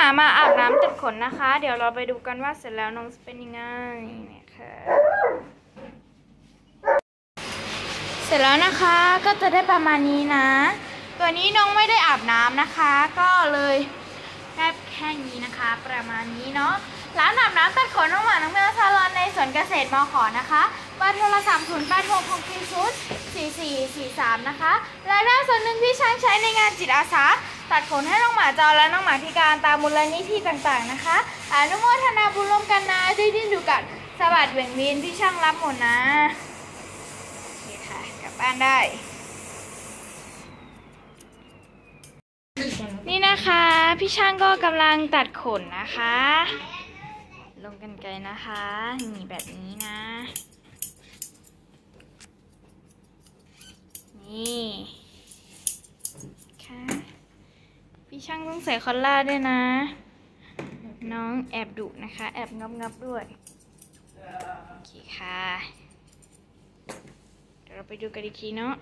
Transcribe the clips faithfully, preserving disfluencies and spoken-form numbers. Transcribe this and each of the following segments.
มามาอาบน้ำตัดขนนะคะเดี๋ยวเราไปดูกันว่าเสร็จแล้วน้องจะเป็นยังไงนะคะเสร็จแล้วนะคะก็จะได้ประมาณนี้นะตัวนี้น้องไม่ได้อาบน้ำนะคะก็เลยแค่แค่นี้นะคะประมาณนี้เนาะร้านอาบน้ำตัดขนน้องหมาน้องแมวซาลอนในสวนเกษตรมข.นะคะเบอร์โทรศัพท์ศูนย์แปดหก หก สี่ ศูนย์ สี่ สี่ สี่ สามนะคะและได้ส่วนหนึ่งพี่ช่างใช้ในงานจิตอาสาตัดขนให้น้องหมาจรและน้องหมาพิการตามมูลนิธิต่างๆนะคะอนุโมทนาบุญร่วมกันนะได้ดิ้นดูกัดสวัสดิ์เบ่งบินพี่ช่างรับหมดนะนี่ค่ะกลับบ้านได้นี่นะคะพี่ช่างก็กำลังตัดขนนะคะลงกรรไกรนะคะนี่แบบนี้นะนี่ค่ะพี่ช่างต้องใส่คอลล่าด้วยนะน้องแอบดุนะคะแอบงับงับด้วยโอเคค่ะเดี๋ยวเราไปดูกันอีกทีเนาะ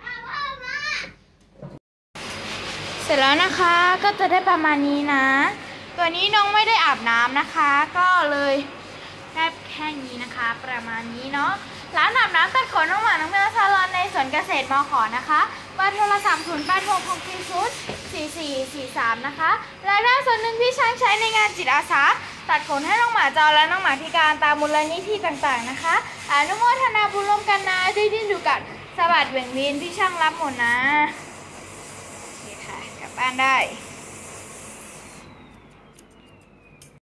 เสร็จแล้วนะคะก็จะได้ประมาณนี้นะตัวนี้น้องไม่ได้อาบน้ำนะคะก็เลยแค่แค่นี้นะคะประมาณนี้เนาะร้านอาบน้ำตัดขนน้องหมาน้องแมวซาลอนในสวนเกษตรมข.นะคะเบอร์โทรศัพท์ศูนย์แปดหก หก สี่ ศูนย์ สี่ สี่ สี่ สามนะคะและได้ส่วนหนึ่งพี่ช่างใช้ในงานจิตอาสาตัดขนให้น้องหมาจรและน้องหมาพิการตามมูลนิธิต่างๆนะคะอนุโมทนาบุญร่วมกันนะได้ดิ้นดูกัดสวัสดิ์เบ่งบินพี่ช่างรับหมดนะนี่ค่ะกลับบ้านได้